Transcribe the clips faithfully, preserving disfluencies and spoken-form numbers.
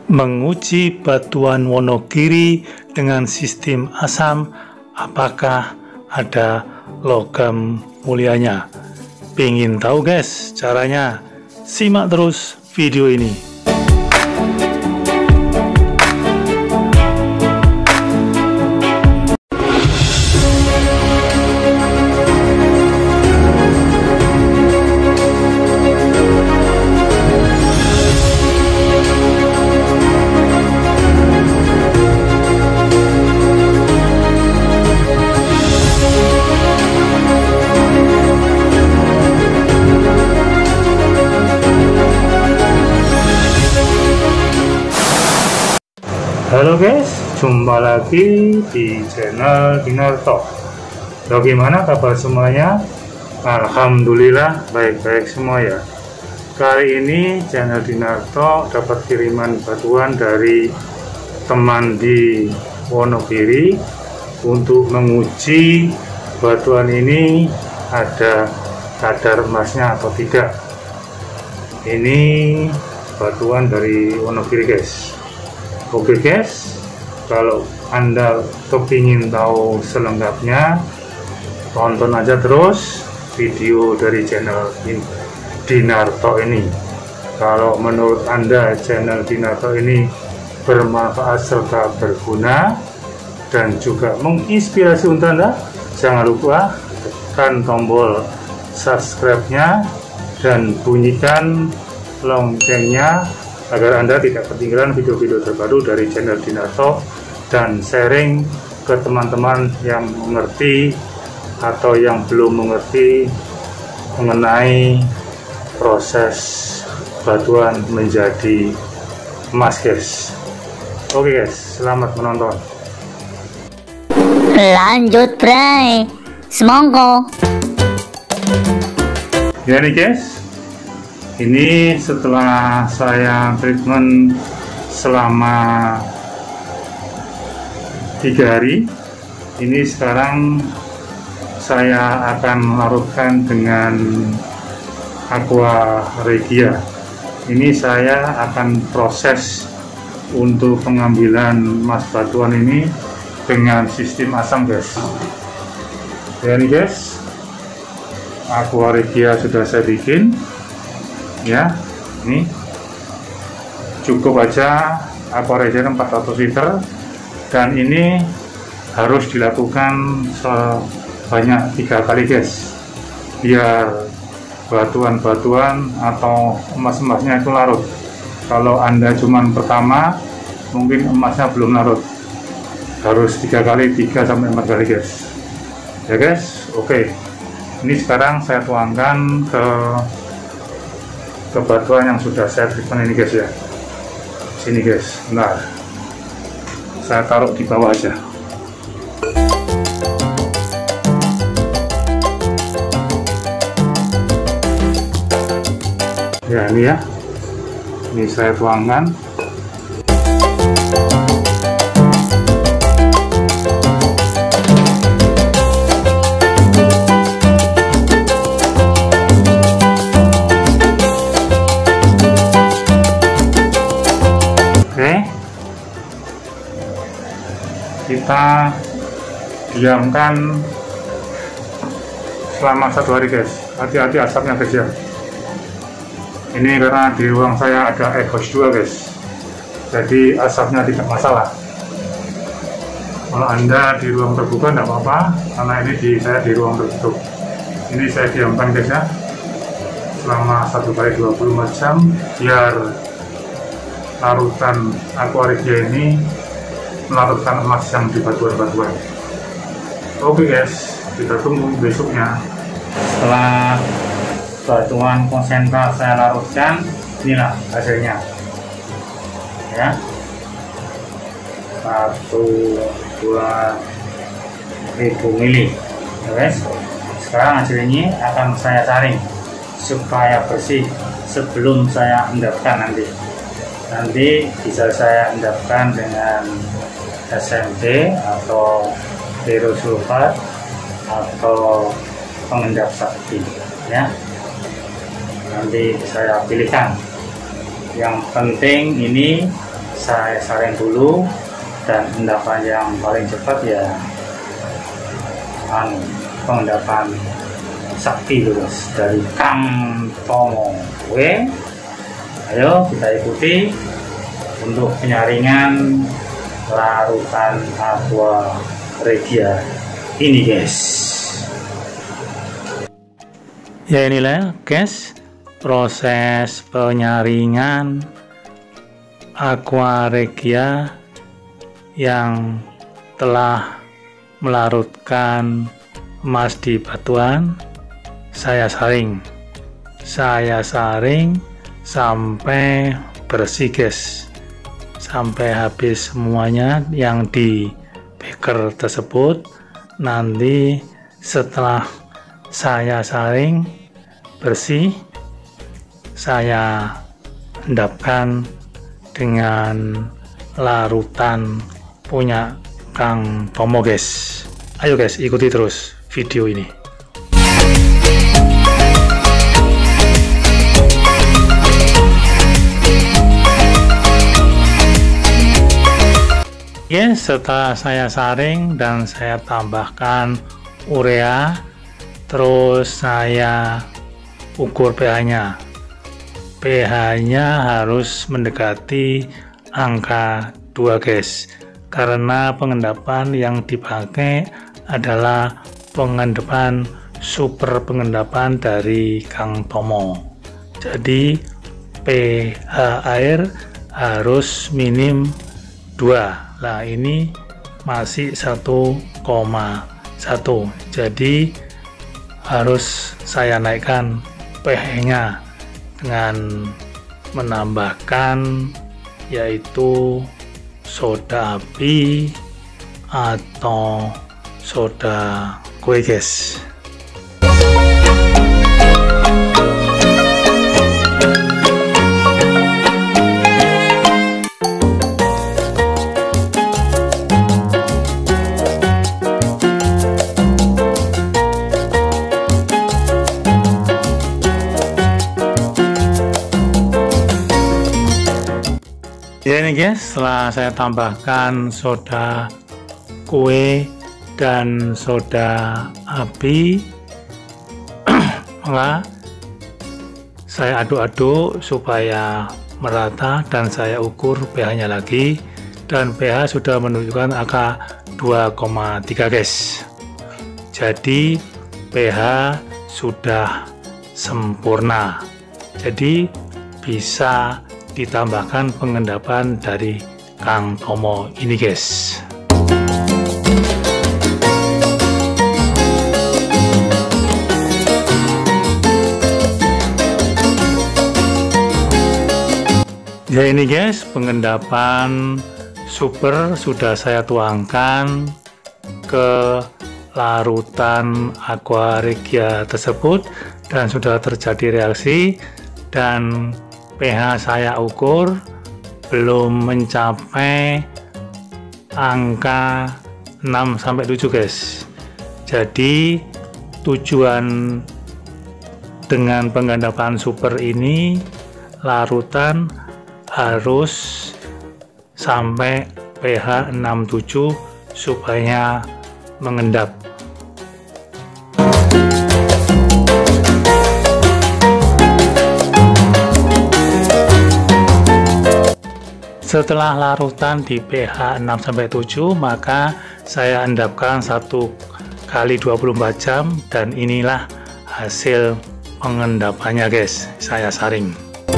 menguji batuan Wonogiri dengan sistem asam, apakah ada logam mulianya. Pengen tahu guys caranya? Simak terus video ini. Halo guys, jumpa lagi di channel Dinarto. Bagaimana kabar semuanya? Alhamdulillah baik-baik semua ya. Kali ini channel Dinarto dapat kiriman batuan dari teman di Wonogiri untuk menguji batuan ini ada kadar emasnya atau tidak. Ini batuan dari Wonogiri guys. Oke guys, kalau Anda kepingin tahu selengkapnya, tonton aja terus video dari channel Dinarto ini. Kalau menurut Anda channel Dinarto ini bermanfaat serta berguna dan juga menginspirasi untuk Anda, jangan lupa tekan tombol subscribe-nya dan bunyikan loncengnya agar Anda tidak ketinggalan video-video terbaru dari channel Dinarto, dan sharing ke teman-teman yang mengerti atau yang belum mengerti mengenai proses batuan menjadi emas guys. Oke guys, selamat menonton. Lanjut Bray, semongko. Ya nih guys, ini setelah saya treatment selama tiga hari, ini sekarang saya akan larutkan dengan aqua regia. Ini saya akan proses untuk pengambilan emas batuan ini dengan sistem asam guys. Ya ini guys, aqua regia sudah saya bikin. Ya, ini cukup aja aqua regia empat ratus liter, dan ini harus dilakukan sebanyak tiga kali guys, biar batuan-batuan atau emas-emasnya itu larut. Kalau Anda cuman pertama, mungkin emasnya belum larut, harus tiga kali, tiga sampai empat kali guys. Ya guys, oke. Ini sekarang saya tuangkan ke ke batuan yang sudah saya treatment ini guys ya. Sini guys, bentar, saya taruh di bawah aja. Ya ini ya, ini saya tuangkan. Kita diamkan selama satu hari guys. Hati-hati asapnya guys ya. Ini karena di ruang saya ada exhaust dua guys, jadi asapnya tidak masalah. Kalau Anda di ruang terbuka tidak apa-apa, karena ini di saya di ruang tertutup. Ini saya diamkan guys ya, selama satu kali dua puluh empat jam, biar larutan aqua regia ini melarutkan emas yang di batuan-batuan. Oke guys, kita tunggu besoknya. Setelah batuan konsentrat saya larutkan, inilah hasilnya ya, satu dua ribu mili ya guys. Sekarang hasilnya akan saya saring supaya bersih sebelum saya endapkan. Nanti nanti bisa saya endapkan dengan S M P atau hydrosulfat atau pengendap sakti ya. Nanti saya pilihkan. Yang penting ini saya saring dulu, dan endapan yang paling cepat ya anu, pengendapan sakti terus dari Kang Tomo. Oke, ayo kita ikuti untuk penyaringan larutan aqua regia ini guys. Ya inilah guys proses penyaringan aqua regia yang telah melarutkan emas di batuan. Saya saring saya saring sampai bersih guys, sampai habis semuanya yang di beker tersebut. Nanti setelah saya saring bersih, saya endapkan dengan larutan punya Kang Tomo guys. Ayo guys, ikuti terus video ini. Ya, setelah saya saring dan saya tambahkan urea, terus saya ukur pH-nya. pH-nya harus mendekati angka dua guys, karena pengendapan yang dipakai adalah pengendapan super pengendapan dari Kang Tomo. Jadi pH air harus minim dua. Nah ini masih satu koma satu, jadi harus saya naikkan pH-nya dengan menambahkan yaitu soda api atau soda kue guys. Ya ini guys, setelah saya tambahkan soda kue dan soda api, maka saya aduk-aduk supaya merata dan saya ukur pH-nya lagi, dan pH sudah menunjukkan angka dua koma tiga guys. Jadi pH sudah sempurna, jadi bisa ditambahkan pengendapan dari Kang Tomo ini guys. Ya ini guys, pengendapan super sudah saya tuangkan ke larutan aqua regia tersebut dan sudah terjadi reaksi, dan pH saya ukur belum mencapai angka enam sampai tujuh guys. Jadi tujuan dengan pengendapan super ini, larutan harus sampai pH enam tujuh supaya mengendap. Setelah larutan di pH enam sampai tujuh, maka saya endapkan satu kali dua puluh empat jam, dan inilah hasil pengendapannya guys. Saya saring.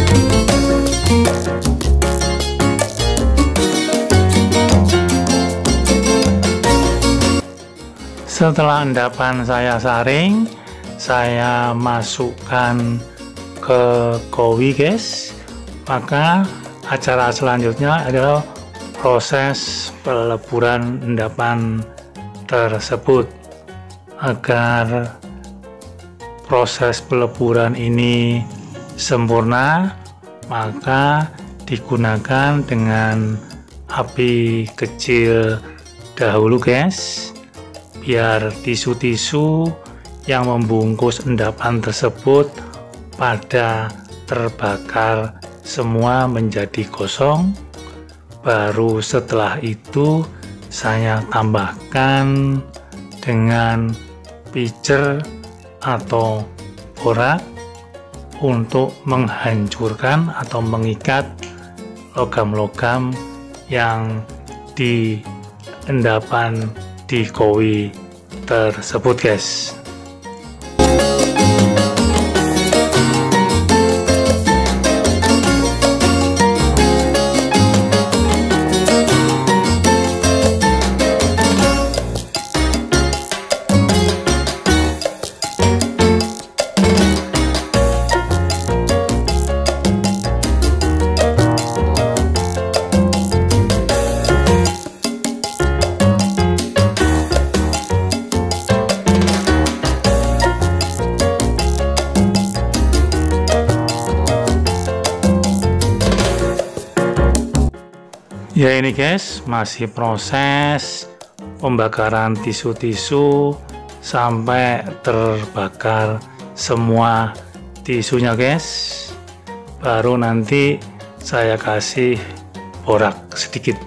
Setelah endapan saya saring, saya masukkan ke kowi guys. Maka acara selanjutnya adalah proses peleburan endapan tersebut. Agar proses peleburan ini sempurna, maka digunakan dengan api kecil dahulu guys, biar tisu-tisu yang membungkus endapan tersebut pada terbakar semua menjadi kosong. Baru setelah itu saya tambahkan dengan pitcher atau borak untuk menghancurkan atau mengikat logam-logam yang di endapan di koi tersebut, guys. Ya, ini guys, masih proses pembakaran tisu-tisu sampai terbakar semua tisunya, guys. Baru nanti saya kasih borak sedikit.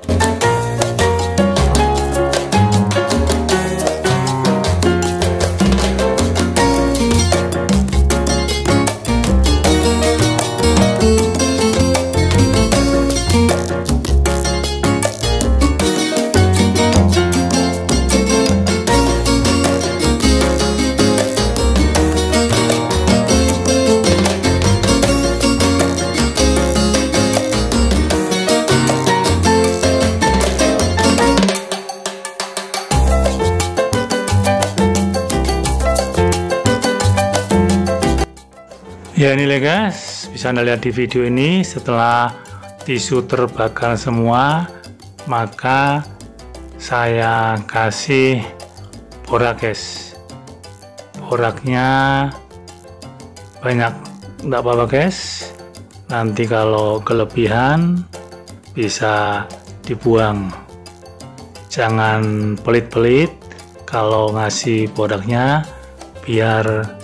Ya, ini guys, bisa Anda lihat di video ini, setelah tisu terbakar semua, maka saya kasih borak, guys. Boraknya banyak, enggak apa-apa, guys. Nanti kalau kelebihan bisa dibuang. Jangan pelit-pelit kalau ngasih boraknya, biar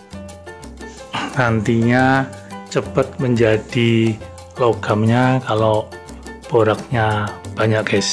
nantinya cepat menjadi logamnya kalau boraknya banyak, guys.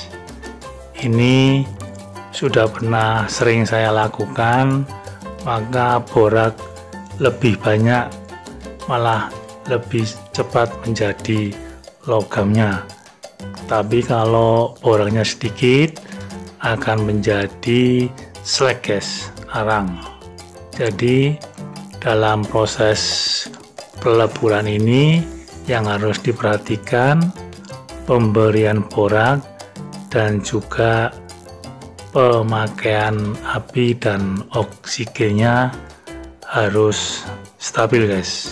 Ini sudah pernah sering saya lakukan, maka borak lebih banyak malah lebih cepat menjadi logamnya. Tapi kalau boraknya sedikit akan menjadi slag, guys, arang. Jadi dalam proses peleburan ini yang harus diperhatikan pemberian borak dan juga pemakaian api dan oksigennya harus stabil, guys.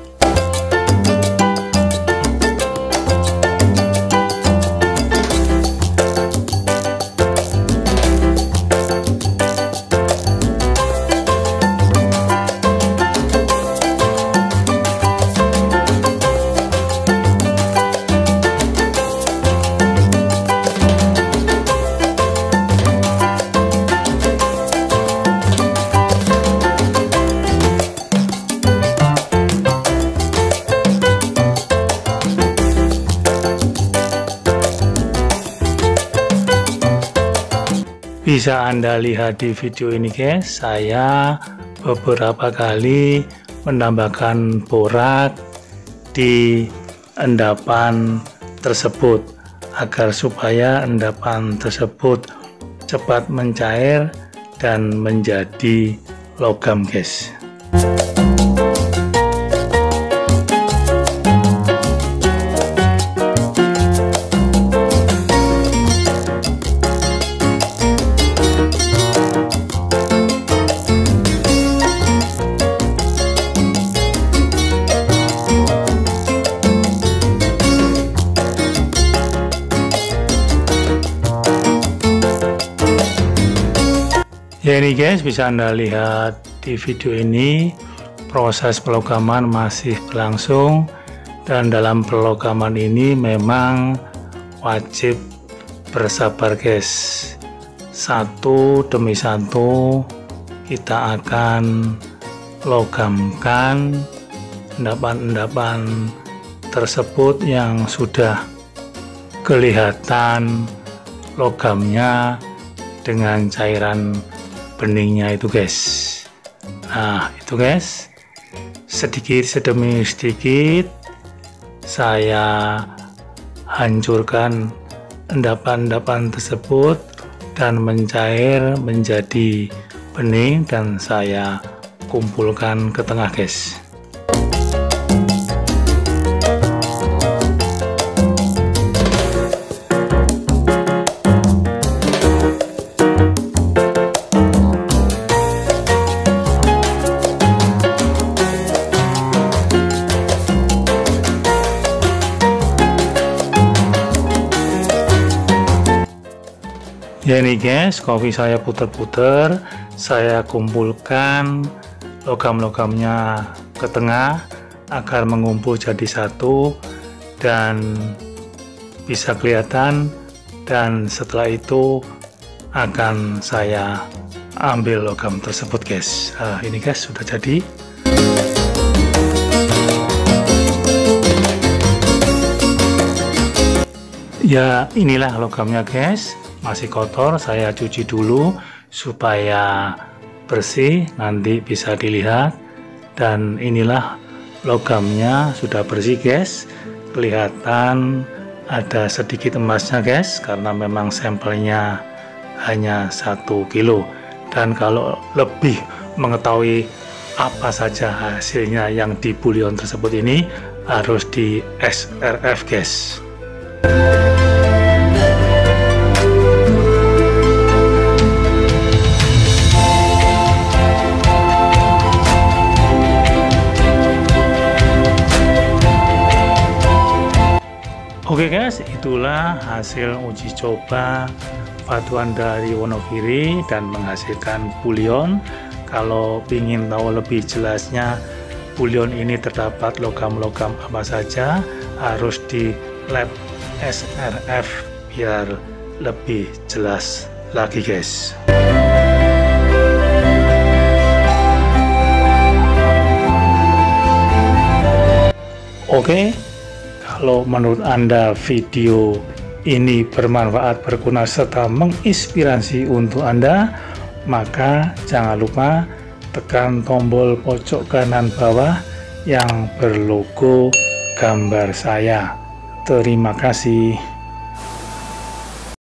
Bisa Anda lihat di video ini, guys, saya beberapa kali menambahkan borak di endapan tersebut agar supaya endapan tersebut cepat mencair dan menjadi logam, guys. Ya, ini guys, bisa Anda lihat di video ini proses pelogaman masih berlangsung, dan dalam pelogaman ini memang wajib bersabar, guys. Satu demi satu kita akan logamkan endapan-endapan tersebut yang sudah kelihatan logamnya dengan cairan beningnya itu guys. Nah itu guys, sedikit demi sedikit saya hancurkan endapan-endapan tersebut dan mencair menjadi bening, dan saya kumpulkan ke tengah guys. Ya ini guys, kopi saya puter-puter, saya kumpulkan logam-logamnya ke tengah agar mengumpul jadi satu dan bisa kelihatan, dan setelah itu akan saya ambil logam tersebut guys. Nah, ini guys sudah jadi. Ya inilah logamnya guys, masih kotor, saya cuci dulu supaya bersih, nanti bisa dilihat. Dan inilah logamnya sudah bersih guys, kelihatan ada sedikit emasnya guys, karena memang sampelnya hanya satu kilo. Dan kalau lebih mengetahui apa saja hasilnya yang di bulion tersebut ini, harus di S R F guys. Oke guys, itulah hasil uji coba batuan dari Wonogiri dan menghasilkan bulion. Kalau ingin tahu lebih jelasnya bulion ini terdapat logam-logam apa saja, harus di lab S R F biar lebih jelas lagi guys. Oke, kalau menurut Anda video ini bermanfaat, berguna, serta menginspirasi untuk Anda, maka jangan lupa tekan tombol pojok kanan bawah yang berlogo gambar saya. Terima kasih.